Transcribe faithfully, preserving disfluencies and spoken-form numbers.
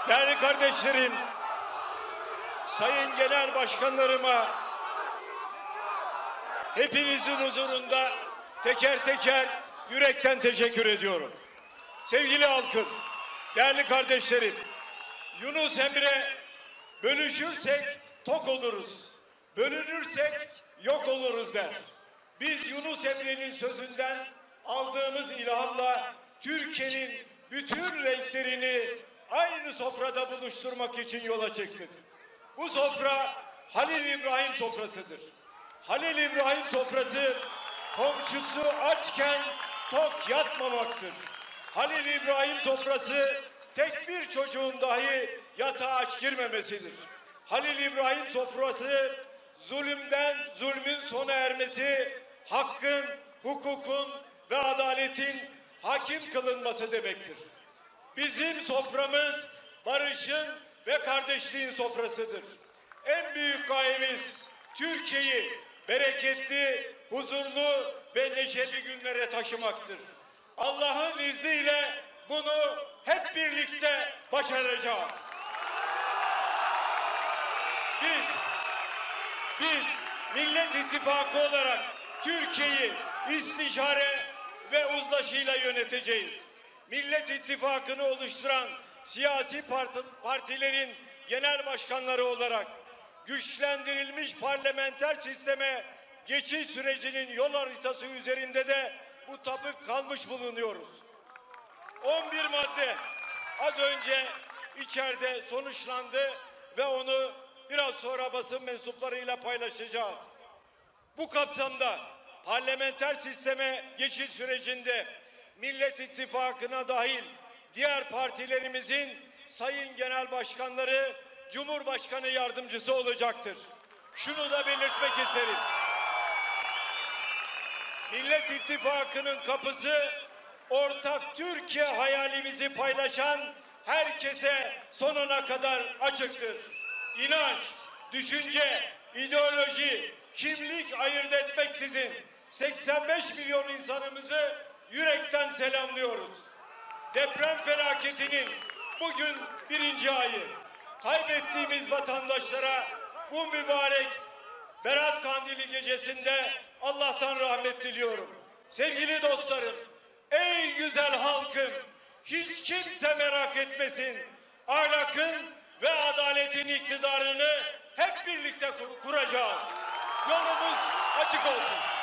Değerli kardeşlerim, sayın genel başkanlarıma, hepinizin huzurunda teker teker yürekten teşekkür ediyorum. Sevgili halkım, değerli kardeşlerim, Yunus Emre, bölüşürsek tok oluruz, bölünürsek yok oluruz der. Biz Yunus Emre'nin sözünden aldığımız ilhamla Türkiye'nin bütün renklerini aynı sofrada buluşturmak için yola çıktık. Bu sofra Halil İbrahim sofrasıdır. Halil İbrahim sofrası komşusu açken tok yatmamaktır. Halil İbrahim sofrası tek bir çocuğun dahi yatağa aç girmemesidir. Halil İbrahim sofrası zulümden zulmün sona ermesi, hakkın, hukukun ve adaletin hakim kılınması demektir. Bizim soframız barışın ve kardeşliğin sofrasıdır. En büyük gayemiz Türkiye'yi bereketli, huzurlu ve neşeli günlere taşımaktır. Allah'ın izniyle bunu hep birlikte başaracağız. Biz, biz Millet İttifakı olarak Türkiye'yi istişare ve uzlaşıyla yöneteceğiz. Millet İttifakı'nı oluşturan siyasi parti, partilerin genel başkanları olarak güçlendirilmiş parlamenter sisteme geçiş sürecinin yol haritası üzerinde de mutabık kalmış bulunuyoruz. on bir madde az önce içeride sonuçlandı ve onu biraz sonra basın mensuplarıyla paylaşacağız. Bu kapsamda parlamenter sisteme geçiş sürecinde Millet İttifakı'na dahil diğer partilerimizin sayın genel başkanları Cumhurbaşkanı yardımcısı olacaktır. Şunu da belirtmek isterim. Millet İttifakı'nın kapısı ortak Türkiye hayalimizi paylaşan herkese sonuna kadar açıktır. İnanç, düşünce, ideoloji, kimlik ayırt etmeksizin seksen beş milyon insanımızı yürekten selamlıyoruz. Deprem felaketinin bugün birinci ayı. Kaybettiğimiz vatandaşlara bu mübarek Berat Kandili gecesinde Allah'tan rahmet diliyorum. Sevgili dostlarım, ey güzel halkım, hiç kimse merak etmesin. Ahlakın ve adaletin iktidarını hep birlikte kur kuracağız. Yolumuz açık olsun.